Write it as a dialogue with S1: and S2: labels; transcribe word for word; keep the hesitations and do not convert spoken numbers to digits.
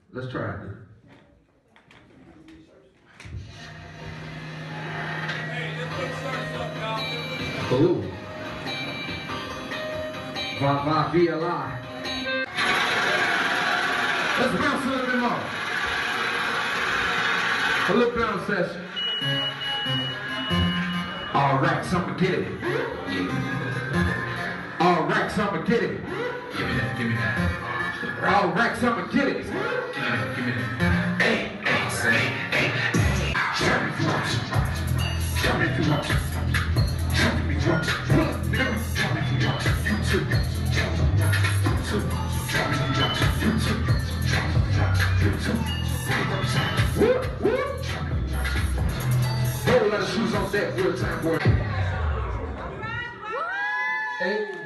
S1: Let's try it.
S2: Hey, let's put shirts up, y'all.
S1: Ooh. Va va V L I. Let's bounce a little bit more. A little bounce session. All right, so I'ma get it. All right, so I'ma get it.
S3: Give me that, give me that.
S1: All right, so I'ma get it.
S3: Give me that, give me that.
S1: Hey, hey, say, hey, hey. Tell me if you want to. Tell me if you want to. Tell me if you want to. Tell me if you want to. You too. You too. Tell me if you want to. You too. You too. Whoop, whoop. Whole lot of shoes on deck, real time boy. Hey.